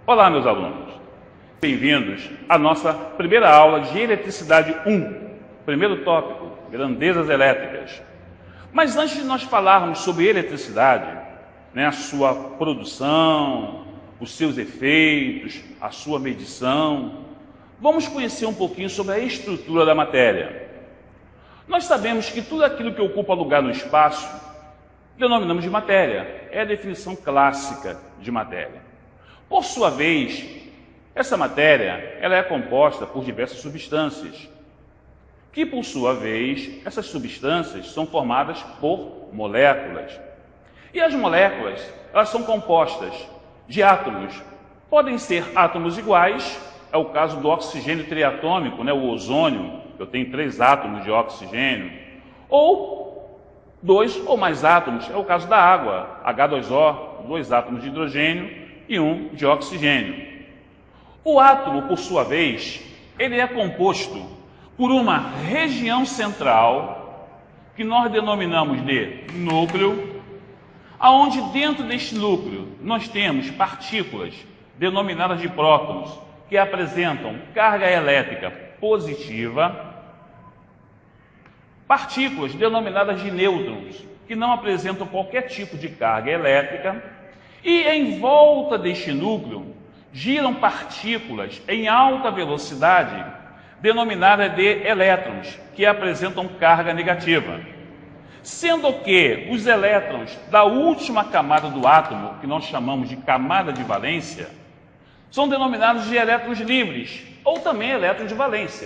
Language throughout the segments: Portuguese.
Olá, meus alunos. Bem-vindos à nossa primeira aula de Eletricidade 1. Primeiro tópico, grandezas elétricas. Mas antes de nós falarmos sobre eletricidade, a sua produção, os seus efeitos, a sua medição, vamos conhecer um pouquinho sobre a estrutura da matéria. Nós sabemos que tudo aquilo que ocupa lugar no espaço, denominamos de matéria. É a definição clássica de matéria. Por sua vez, essa matéria ela é composta por diversas substâncias, que por sua vez, essas substâncias são formadas por moléculas. E as moléculas, elas são compostas de átomos. Podem ser átomos iguais, é o caso do oxigênio triatômico, o ozônio, eu tenho 3 átomos de oxigênio, ou 2 ou mais átomos, é o caso da água, H2O, 2 átomos de hidrogênio e 1 de oxigênio. O átomo, por sua vez, ele é composto por uma região central, que nós denominamos de núcleo, aonde dentro deste núcleo nós temos partículas denominadas de prótons, que apresentam carga elétrica positiva, partículas denominadas de nêutrons, que não apresentam qualquer tipo de carga elétrica, e em volta deste núcleo giram partículas em alta velocidade, denominadas de elétrons, que apresentam carga negativa. Sendo que os elétrons da última camada do átomo, que nós chamamos de camada de valência, são denominados de elétrons livres, ou também elétrons de valência.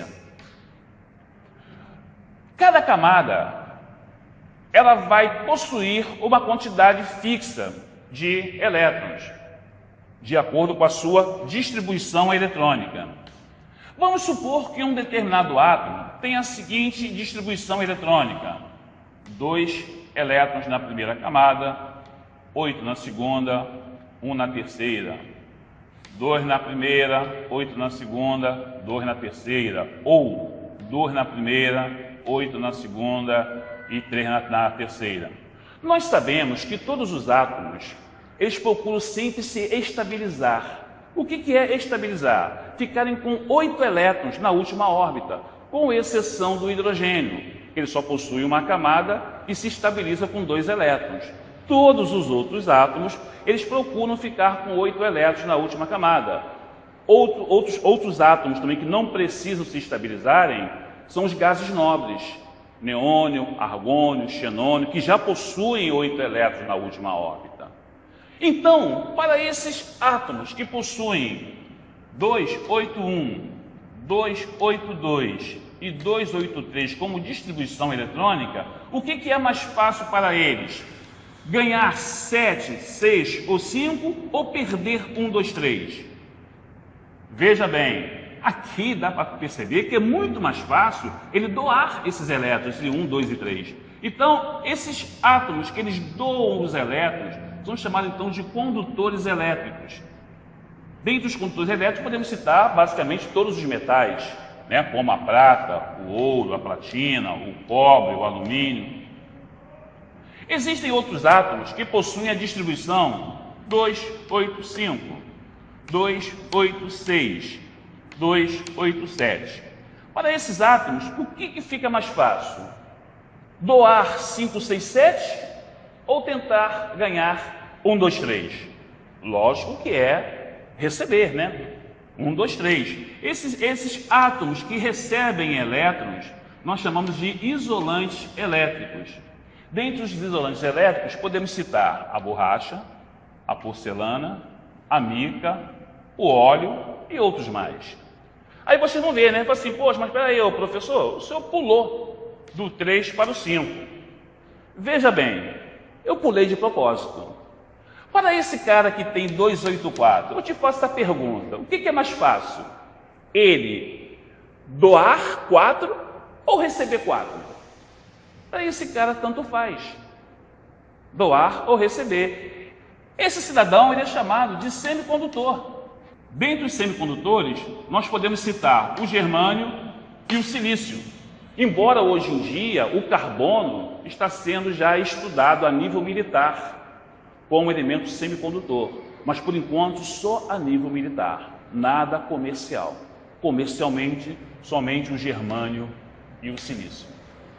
Cada camada, ela vai possuir uma quantidade fixa de elétrons, de acordo com a sua distribuição eletrônica. Vamos supor que um determinado átomo tem a seguinte distribuição eletrônica: 2 elétrons na primeira camada, 8 na segunda, 1 na terceira, 2 na primeira, 8 na segunda, 2 na terceira, ou 2 na primeira, 8 na segunda e 3 na terceira. Nós sabemos que todos os átomos, eles procuram sempre se estabilizar. O que é estabilizar? Ficarem com 8 elétrons na última órbita, com exceção do hidrogênio. Ele só possui uma camada e se estabiliza com 2 elétrons. Todos os outros átomos, eles procuram ficar com 8 elétrons na última camada. Outros átomos também que não precisam se estabilizarem são os gases nobres, neônio, argônio, xenônio, que já possuem 8 elétrons na última órbita. Então, para esses átomos que possuem 281, 282 e 283 como distribuição eletrônica, o que é mais fácil para eles? Ganhar 7, 6 ou 5 ou perder 1, 2, 3? Veja bem, aqui dá para perceber que é muito mais fácil ele doar esses elétrons de 1, 2 e 3. Então, esses átomos que eles doam os elétrons são chamados então de condutores elétricos. Dentre os condutores elétricos podemos citar basicamente todos os metais, como a prata, o ouro, a platina, o cobre, o alumínio. Existem outros átomos que possuem a distribuição 285, 286, 287. Para esses átomos, o que fica mais fácil? Doar 5, 6, 7 ou tentar ganhar 1, 2, 3? Lógico que é receber, 1, 2, 3. Esses átomos que recebem elétrons, nós chamamos de isolantes elétricos. Dentre os isolantes elétricos, podemos citar a borracha, a porcelana, a mica, o óleo e outros mais. Aí vocês vão ver, Fala assim, poxa, mas espera aí, professor, o senhor pulou do 3 para o 5. Veja bem, eu pulei de propósito. Para esse cara que tem 284, eu te faço essa pergunta: o que é mais fácil? Ele doar 4 ou receber 4? Para esse cara, tanto faz. Doar ou receber. Esse cidadão ele é chamado de semicondutor. Dentre os semicondutores, nós podemos citar o germânio e o silício. Embora hoje em dia o carbono está sendo já estudado a nível militar como elemento semicondutor. mas por enquanto só a nível militar, nada comercial. Comercialmente, somente o germânio e o silício.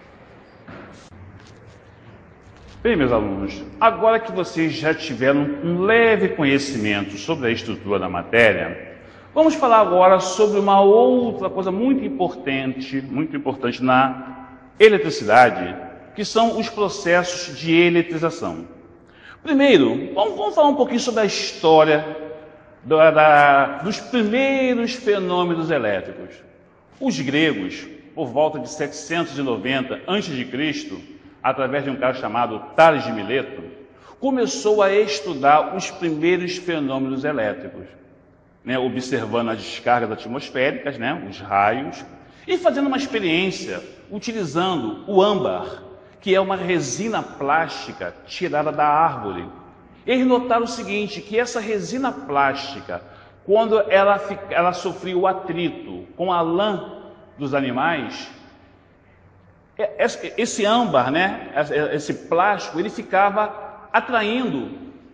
Bem, meus alunos, agora que vocês já tiveram um leve conhecimento sobre a estrutura da matéria, vamos falar agora sobre uma outra coisa muito importante na eletricidade, que são os processos de eletrização. Primeiro, vamos falar um pouquinho sobre a história dos primeiros fenômenos elétricos. Os gregos, por volta de 790 a.C., através de um cara chamado Tales de Mileto, começou a estudar os primeiros fenômenos elétricos, observando as descargas atmosféricas, os raios, e fazendo uma experiência utilizando o âmbar, que é uma resina plástica tirada da árvore. Eles notaram o seguinte, que essa resina plástica, quando ela sofria o atrito com a lã dos animais, esse âmbar, esse plástico, ele ficava atraindo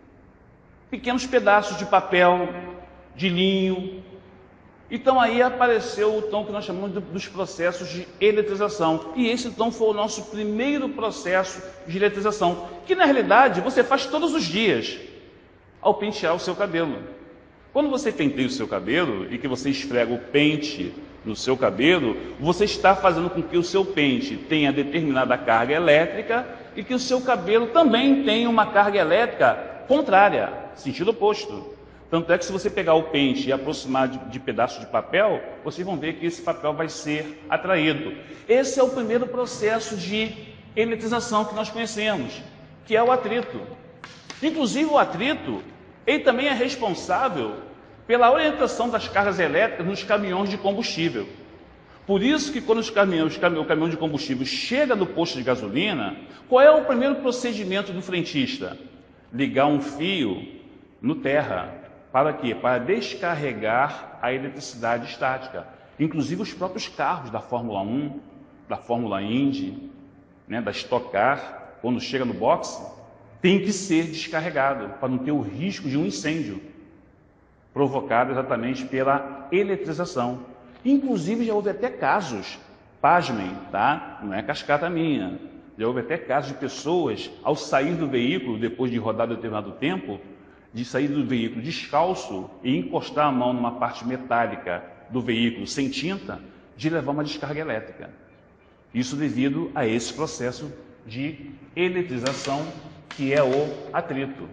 pequenos pedaços de papel, de linho. Então aí apareceu o tom que nós chamamos dos processos de eletrização. E esse então foi o nosso primeiro processo de eletrização, que na realidade você faz todos os dias ao pentear o seu cabelo. Quando você penteia o seu cabelo e que você esfrega o pente no seu cabelo, você está fazendo com que o seu pente tenha determinada carga elétrica e que o seu cabelo também tenha uma carga elétrica contrária, sentido oposto. Tanto é que se você pegar o pente e aproximar de pedaços de papel, vocês vão ver que esse papel vai ser atraído. Esse é o primeiro processo de eletrização que nós conhecemos, que é o atrito. Inclusive o atrito, ele também é responsável pela orientação das cargas elétricas nos caminhões de combustível. Por isso que quando o caminhão de combustível chega no posto de gasolina, qual é o primeiro procedimento do frentista? Ligar um fio no terra. Para quê? Para descarregar a eletricidade estática. Inclusive os próprios carros da Fórmula 1, da Fórmula Indy, da Stock Car, quando chega no boxe, tem que ser descarregado para não ter o risco de um incêndio provocado exatamente pela eletrização. Inclusive já houve até casos, pasmem, tá? Não é cascata minha, já houve até casos de pessoas, ao sair do veículo, depois de rodar determinado tempo, de sair do veículo descalço e encostar a mão numa parte metálica do veículo sem tinta, de levar uma descarga elétrica. Isso devido a esse processo de eletrização, que é o atrito.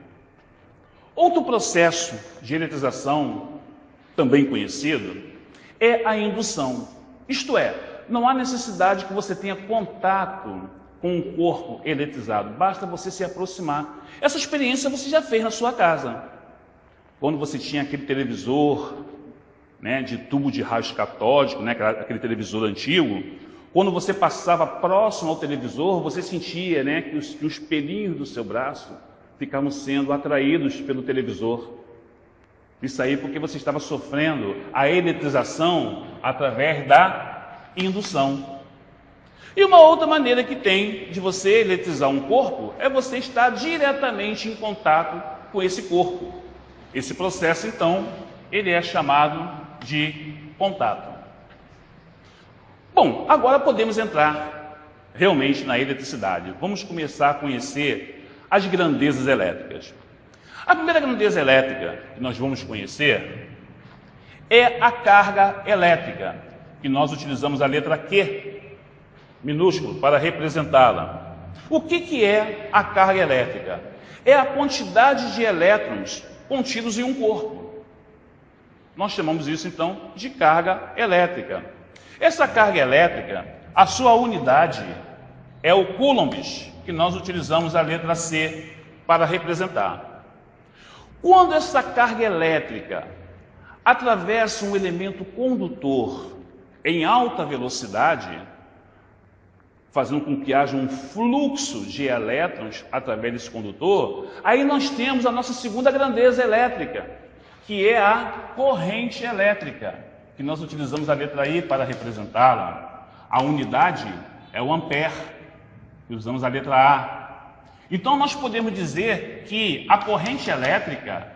Outro processo de eletrização, também conhecido, é a indução. Isto é, não há necessidade que você tenha contato com um corpo eletrizado, basta você se aproximar. Essa experiência você já fez na sua casa. Quando você tinha aquele televisor de tubo de raios catódicos, aquele televisor antigo, quando você passava próximo ao televisor, você sentia que os pelinhos do seu braço ficavam sendo atraídos pelo televisor. Isso aí porque você estava sofrendo a eletrização através da indução. E uma outra maneira que tem de você eletrizar um corpo é você estar diretamente em contato com esse corpo. Esse processo, então, ele é chamado de contato. Bom, agora podemos entrar realmente na eletricidade. Vamos começar a conhecer as grandezas elétricas. A primeira grandeza elétrica que nós vamos conhecer é a carga elétrica, que nós utilizamos a letra Q, minúsculo, para representá-la. O que é a carga elétrica? É a quantidade de elétrons contidos em um corpo. Nós chamamos isso, então, de carga elétrica. Essa carga elétrica, a sua unidade é o coulombs, que nós utilizamos a letra C para representar. Quando essa carga elétrica atravessa um elemento condutor em alta velocidade, fazendo com que haja um fluxo de elétrons através desse condutor, aí nós temos a nossa segunda grandeza elétrica, que é a corrente elétrica, que nós utilizamos a letra I para representá-la. A unidade é o ampere, que usamos a letra A. Então nós podemos dizer que a corrente elétrica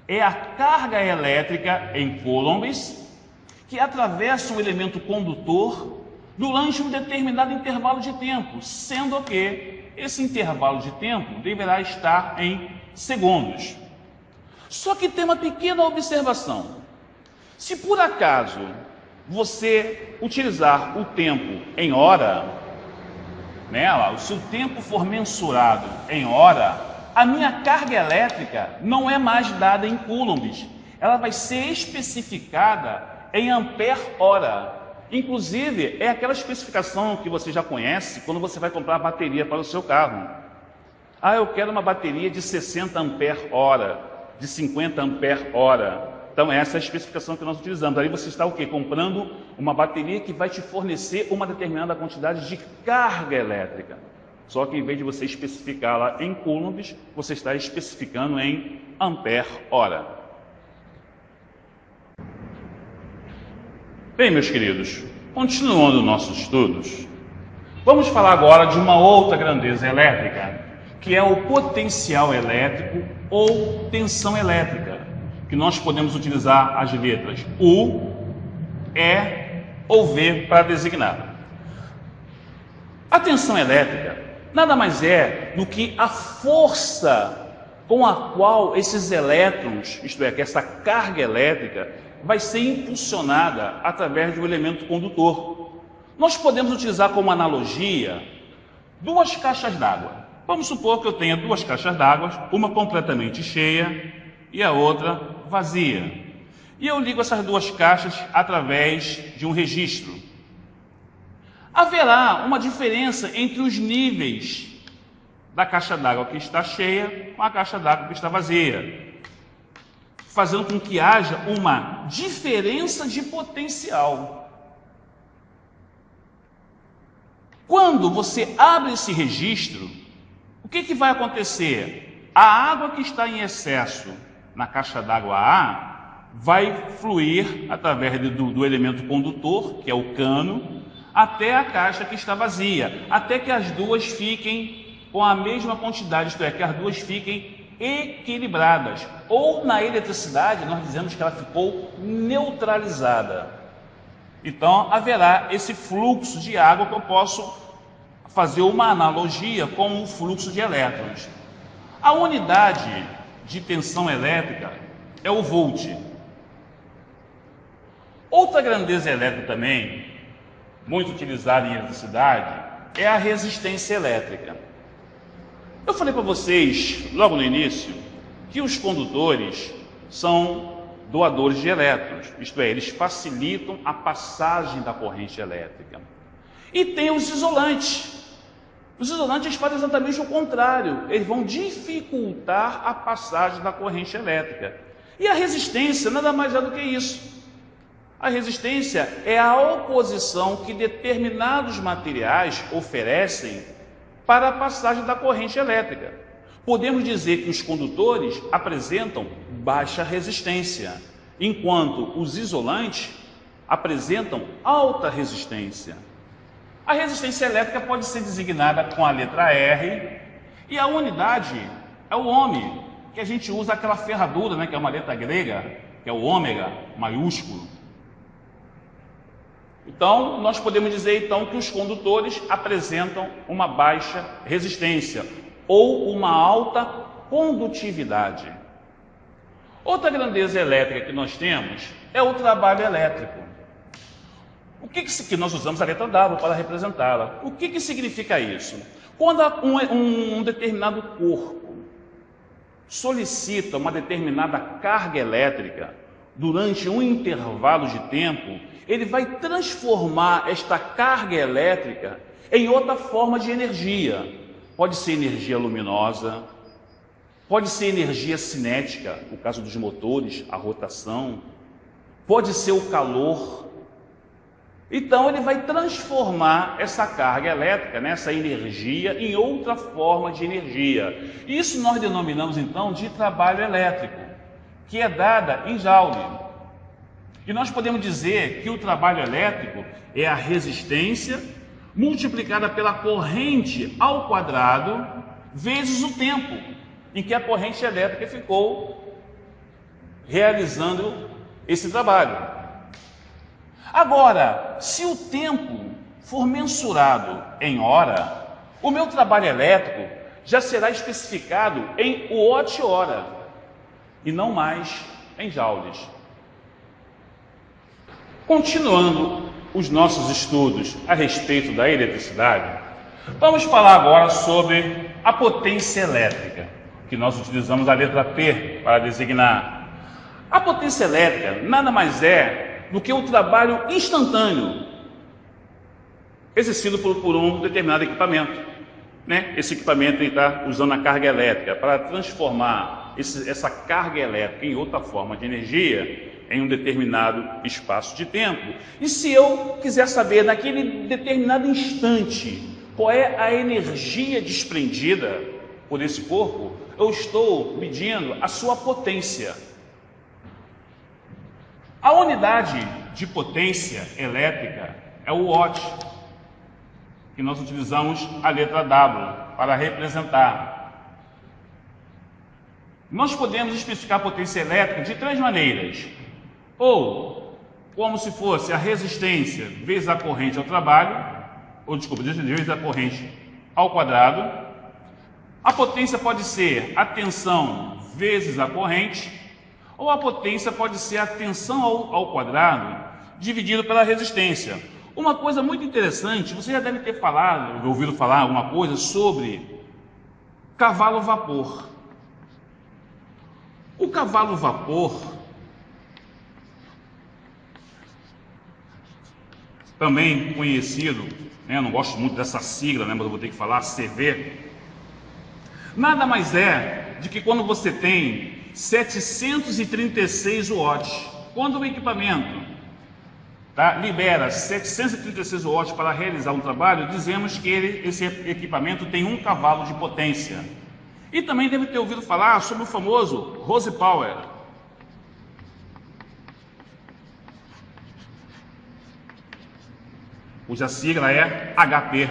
é a carga elétrica em coulombs que atravessa um elemento condutor durante um determinado intervalo de tempo, sendo que esse intervalo de tempo deverá estar em segundos. Só que tem uma pequena observação. Se por acaso você utilizar o tempo em hora, se o tempo for mensurado em hora, a minha carga elétrica não é mais dada em coulombs, ela vai ser especificada em ampere-hora. Inclusive, é aquela especificação que você já conhece quando você vai comprar a bateria para o seu carro. Eu quero uma bateria de 60 ampere-hora, de 50 ampere-hora. Então, essa é a especificação que nós utilizamos. Aí você está o quê? Comprando uma bateria que vai te fornecer uma determinada quantidade de carga elétrica. Só que em vez de você especificá-la em coulombs, você está especificando em ampere-hora. Bem, meus queridos, continuando nossos estudos, vamos falar agora de uma outra grandeza elétrica, que é o potencial elétrico ou tensão elétrica, que nós podemos utilizar as letras U, E ou V para designar. A tensão elétrica nada mais é do que a força com a qual esses elétrons, isto é, que essa carga elétrica, vai ser impulsionada através de um elemento condutor. Nós podemos utilizar como analogia duas caixas d'água. Vamos supor que eu tenha duas caixas d'água, uma completamente cheia e a outra vazia. E eu ligo essas duas caixas através de um registro. Haverá uma diferença entre os níveis da caixa d'água que está cheia com a caixa d'água que está vazia, fazendo com que haja uma diferença de potencial. Quando você abre esse registro, o que vai acontecer? A água que está em excesso na caixa d'água A vai fluir através do elemento condutor, que é o cano, até a caixa que está vazia, até que as duas fiquem com a mesma quantidade, isto é, que as duas fiquem equilibradas. Ou na eletricidade, nós dizemos que ela ficou neutralizada. Então, haverá esse fluxo de água que eu posso fazer uma analogia com o fluxo de elétrons. A unidade de tensão elétrica é o volt. Outra grandeza elétrica também, muito utilizada em eletricidade, é a resistência elétrica. Eu falei para vocês, logo no início, que os condutores são doadores de elétrons, isto é, eles facilitam a passagem da corrente elétrica. E tem os isolantes. Os isolantes fazem exatamente o contrário, eles vão dificultar a passagem da corrente elétrica. E a resistência nada mais é do que isso. A resistência é a oposição que determinados materiais oferecem para a passagem da corrente elétrica. Podemos dizer que os condutores apresentam baixa resistência, enquanto os isolantes apresentam alta resistência. A resistência elétrica pode ser designada com a letra R e a unidade é o ohm, que a gente usa aquela ferradura, que é uma letra grega, que é o ômega maiúsculo. Então, nós podemos dizer então que os condutores apresentam uma baixa resistência ou uma alta condutividade. Outra grandeza elétrica que nós temos é o trabalho elétrico. O que nós usamos a letra W para representá-la? O que significa isso? Quando um determinado corpo solicita uma determinada carga elétrica durante um intervalo de tempo, ele vai transformar esta carga elétrica em outra forma de energia. Pode ser energia luminosa, pode ser energia cinética, no caso dos motores, a rotação, pode ser o calor. Então ele vai transformar essa carga elétrica, essa energia, em outra forma de energia. Isso nós denominamos então de trabalho elétrico, que é dada em Joule. E nós podemos dizer que o trabalho elétrico é a resistência multiplicada pela corrente ao quadrado vezes o tempo em que a corrente elétrica ficou realizando esse trabalho. Agora, se o tempo for mensurado em hora, o meu trabalho elétrico já será especificado em watt-hora e não mais em joules. Continuando os nossos estudos a respeito da eletricidade, vamos falar agora sobre a potência elétrica, que nós utilizamos a letra P para designar. A potência elétrica nada mais é do que o trabalho instantâneo exercido por um determinado equipamento. Esse equipamento está usando a carga elétrica para transformar essa carga elétrica em outra forma de energia em um determinado espaço de tempo. E se eu quiser saber naquele determinado instante qual é a energia desprendida por esse corpo, eu estou medindo a sua potência. A unidade de potência elétrica é o watt, que nós utilizamos a letra W para representar. Nós podemos especificar a potência elétrica de três maneiras. Ou como se fosse a resistência vezes a corrente ao trabalho, vezes a corrente ao quadrado. A potência pode ser a tensão vezes a corrente, ou a potência pode ser a tensão ao quadrado dividido pela resistência. Uma coisa muito interessante, você já deve ter ouvido falar alguma coisa sobre cavalo-vapor. O cavalo-vapor, também conhecido, eu não gosto muito dessa sigla, mas eu vou ter que falar CV, nada mais é de que quando você tem 736 watts, quando o equipamento libera 736 watts para realizar um trabalho, dizemos que esse equipamento tem 1 cavalo de potência. E também deve ter ouvido falar sobre o famoso horsepower. Cuja sigla é HP.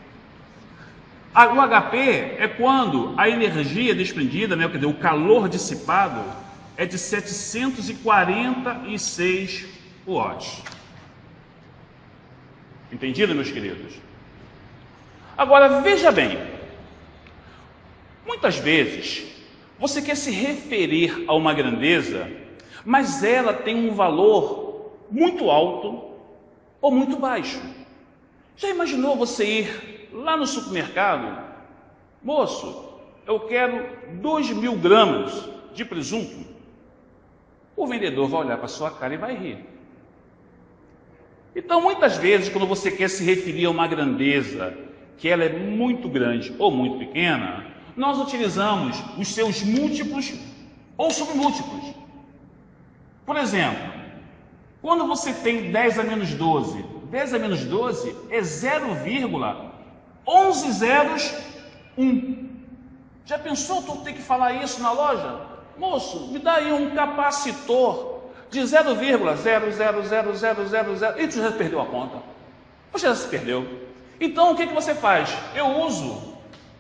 O HP é quando a energia desprendida, quer dizer, o calor dissipado, é de 746 watts. Entendido, meus queridos? Agora, veja bem. Muitas vezes, você quer se referir a uma grandeza, mas ela tem um valor muito alto ou muito baixo. Já imaginou você ir lá no supermercado? Moço, eu quero 2.000 gramas de presunto. O vendedor vai olhar para a sua cara e vai rir. Então, muitas vezes, quando você quer se referir a uma grandeza, que ela é muito grande ou muito pequena, nós utilizamos os seus múltiplos ou submúltiplos. Por exemplo, quando você tem 10 a menos 12, 10 a menos 12 é 0,11 zeros 1. Já pensou tu ter que falar isso na loja? Moço, me dá aí um capacitor de 0,0000000 e tu já perdeu a conta. Você já se perdeu. Então o que você faz? Eu uso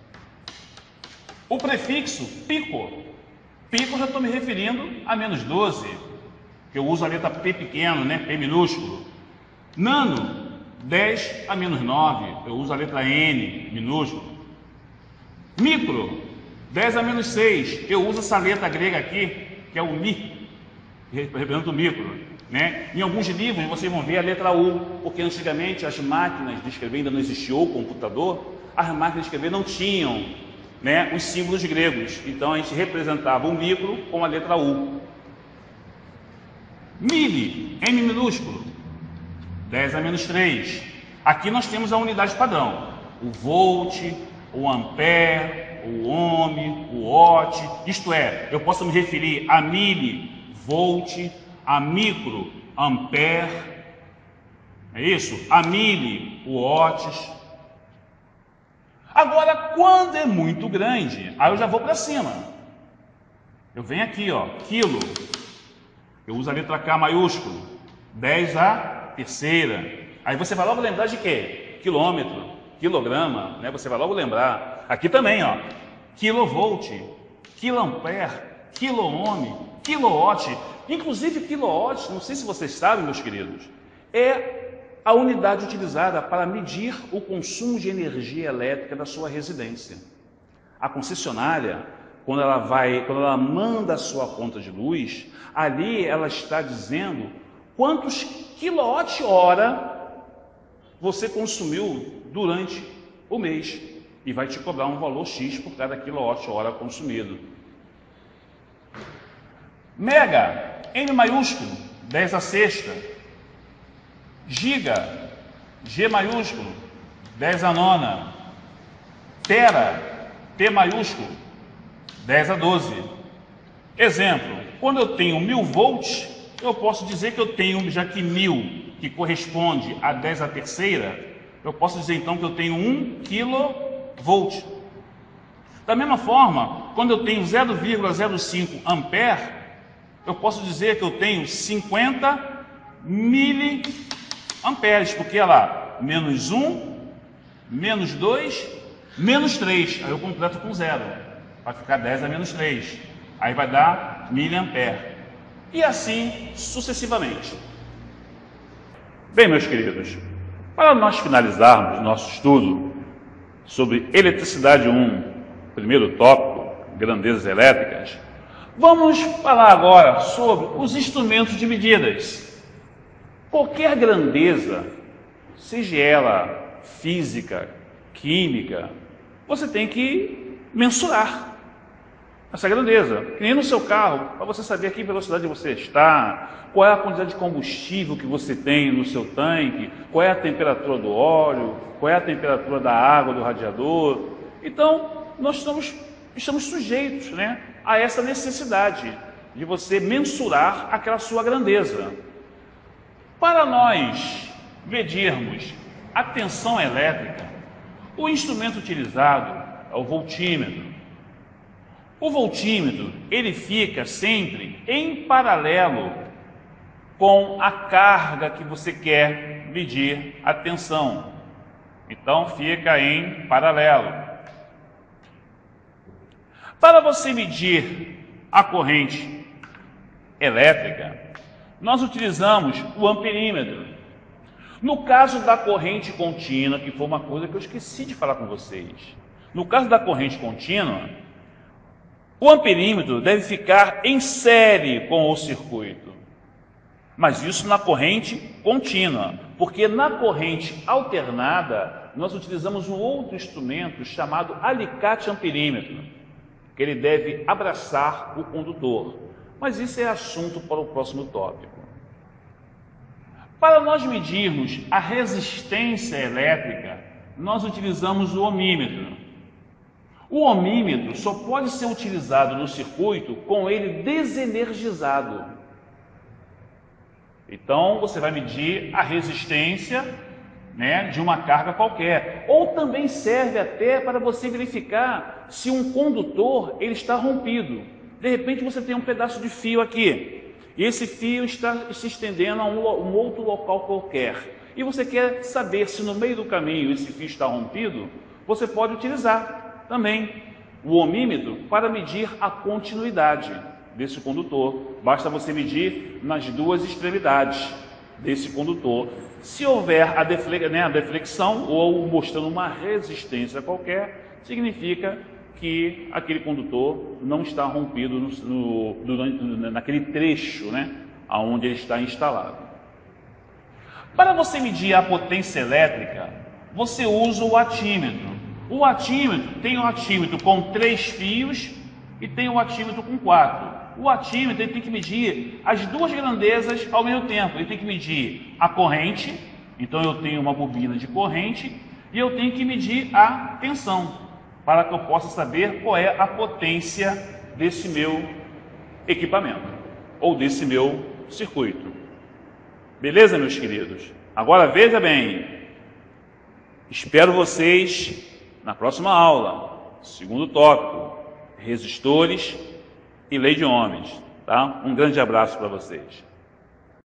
o prefixo pico. Pico, já estou me referindo a menos 12, que eu uso a letra P pequeno, P minúsculo. Nano, 10 a menos 9, eu uso a letra N minúsculo. Micro, 10 a menos 6, eu uso essa letra grega aqui, que é o Mi, que representa o micro. Em alguns livros vocês vão ver a letra U, porque antigamente as máquinas de escrever, ainda não existia o computador, as máquinas de escrever não tinham os símbolos gregos, então a gente representava o micro com a letra U. Mili, M minúsculo, 10 a menos 3. Aqui nós temos a unidade padrão, o volt, o ampere, o ohm, o watt, isto é, eu posso me referir a milivolt, a micro ampere, é isso? A miliwatts. Agora, quando é muito grande, aí eu já vou para cima. Eu venho aqui, quilo, eu uso a letra K maiúsculo, 10 a terceira. Aí você vai logo lembrar de quê? Quilômetro, quilograma, você vai logo lembrar. Aqui também, kilovolt, quiloampere, quiloohm, quilowatt, inclusive quilowatt, não sei se vocês sabem, meus queridos, é a unidade utilizada para medir o consumo de energia elétrica da sua residência. A concessionária, quando ela manda a sua conta de luz, ali ela está dizendo quantos quilowatt-hora você consumiu durante o mês e vai te cobrar um valor X por cada quilowatt-hora consumido. Mega, M maiúsculo, 10 a sexta. Giga, G maiúsculo, 10 a nona. Tera, T maiúsculo, 10 a 12. Exemplo, quando eu tenho 1000 volts, eu posso dizer que eu tenho, já que 1000, que corresponde a 10 a terceira, eu posso dizer então que eu tenho 1 kV. Da mesma forma, quando eu tenho 0,05 ampere, eu posso dizer que eu tenho 50 miliamperes, porque olha lá, menos 1, menos 2, menos 3, aí eu completo com 0, vai ficar 10 a menos 3, aí vai dar miliampere, e assim sucessivamente. Bem, meus queridos, para nós finalizarmos nosso estudo sobre eletricidade 1, primeiro tópico, grandezas elétricas, vamos falar agora sobre os instrumentos de medidas. Qualquer grandeza, seja ela física, química, você tem que mensurar essa grandeza. Que nem no seu carro, para você saber a que velocidade você está, qual é a quantidade de combustível que você tem no seu tanque, qual é a temperatura do óleo, qual é a temperatura da água do radiador. Então, nós estamos sujeitos, né, a essa necessidade de você mensurar aquela sua grandeza. Para nós medirmos a tensão elétrica, o instrumento utilizado é o voltímetro. O voltímetro, ele fica sempre em paralelo com a carga que você quer medir a tensão. Então, fica em paralelo. Para você medir a corrente elétrica, nós utilizamos o amperímetro. No caso da corrente contínua, que foi uma coisa que eu esqueci de falar com vocês. No caso da corrente contínua, o amperímetro deve ficar em série com o circuito. Mas isso na corrente contínua, porque na corrente alternada, nós utilizamos um outro instrumento chamado alicate amperímetro, que ele deve abraçar o condutor. Mas isso é assunto para o próximo tópico. Para nós medirmos a resistência elétrica, nós utilizamos o ohmímetro. O ohmímetro só pode ser utilizado no circuito com ele desenergizado. Então, você vai medir a resistência, né, de uma carga qualquer. Ou também serve até para você verificar se um condutor ele está rompido. De repente você tem um pedaço de fio aqui, e esse fio está se estendendo a um outro local qualquer, e você quer saber se no meio do caminho esse fio está rompido, você pode utilizar também o ohmímetro para medir a continuidade desse condutor. Basta você medir nas duas extremidades desse condutor. Se houver a deflexão ou mostrando uma resistência qualquer, significa que aquele condutor não está rompido naquele trecho, né, onde ele está instalado. Para você medir a potência elétrica, você usa o watímetro. O watímetro tem o watímetro com 3 fios e tem o watímetro com 4. O watímetro ele tem que medir as duas grandezas ao mesmo tempo. Ele tem que medir a corrente, então eu tenho uma bobina de corrente, e eu tenho que medir a tensão, para que eu possa saber qual é a potência desse meu equipamento, ou desse meu circuito. Beleza, meus queridos? Agora veja bem, espero vocês na próxima aula, segundo tópico, resistores e lei de Ohms. Tá? Um grande abraço para vocês.